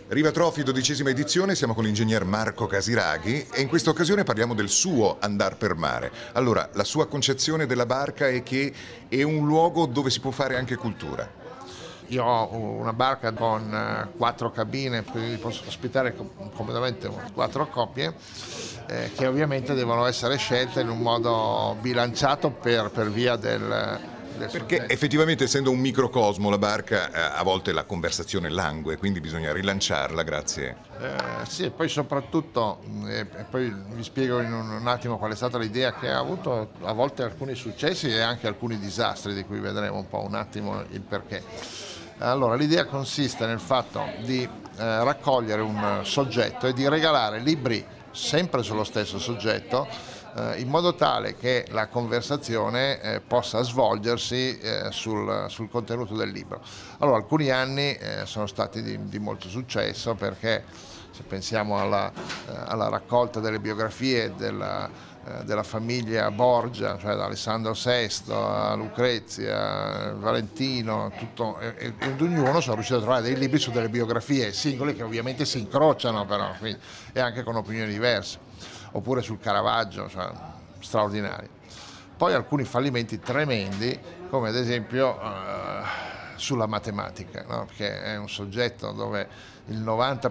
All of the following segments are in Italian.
Riva Trophy, 12ª edizione, siamo con l'ingegner Marco Casiraghi e in questa occasione parliamo del suo andar per mare. Allora, la sua concezione della barca è che è un luogo dove si può fare anche cultura. Io ho una barca con 4 cabine, quindi posso ospitare comodamente 4 coppie che ovviamente devono essere scelte in un modo bilanciato per via del Perché soggetto. effettivamente, essendo un microcosmo, la barca a volte la conversazione langue, quindi bisogna rilanciarla, grazie. Sì, e poi soprattutto, e poi vi spiego in un attimo qual è stata l'idea che ha avuto, a volte alcuni successi e anche alcuni disastri, di cui vedremo un po' un attimo il perché. Allora, l'idea consiste nel fatto di raccogliere un soggetto e di regalare libri sempre sullo stesso soggetto, in modo tale che la conversazione possa svolgersi sul contenuto del libro. Allora, alcuni anni sono stati di molto successo, perché se pensiamo alla raccolta delle biografie della famiglia Borgia, cioè da Alessandro VI a Lucrezia, Valentino, tutto, e ognuno sono riuscito a trovare dei libri su delle biografie singole che ovviamente si incrociano, però, quindi, e anche con opinioni diverse, oppure sul Caravaggio, cioè, straordinario. Poi alcuni fallimenti tremendi, come ad esempio sulla matematica, no? Perché è un soggetto dove il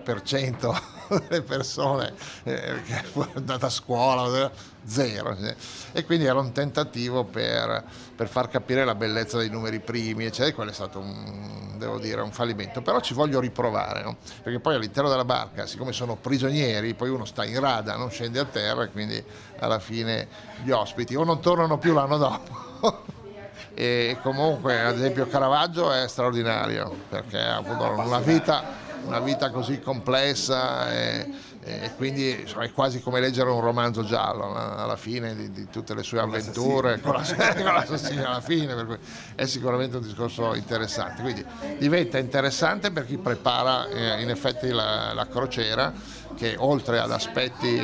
90% delle persone che è andata a scuola, zero, e quindi era un tentativo per far capire la bellezza dei numeri primi, eccetera. Quello è stato devo dire, un fallimento, però ci voglio riprovare, no? Perché poi all'interno della barca, siccome sono prigionieri, poi uno sta in rada, non scende a terra, e quindi alla fine gli ospiti o non tornano più l'anno dopo e comunque, ad esempio, Caravaggio è straordinario, perché ha avuto una vita così complessa, e quindi insomma, è quasi come leggere un romanzo giallo, alla fine di tutte le sue avventure con l'assassino alla fine, per cui è sicuramente un discorso interessante. Quindi diventa interessante per chi prepara in effetti la crociera, che oltre ad aspetti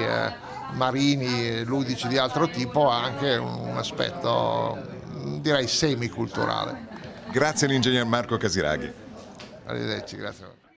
marini e ludici di altro tipo ha anche un aspetto, direi, semiculturale. Grazie all'ingegner Marco Casiraghi. Arrivederci, grazie.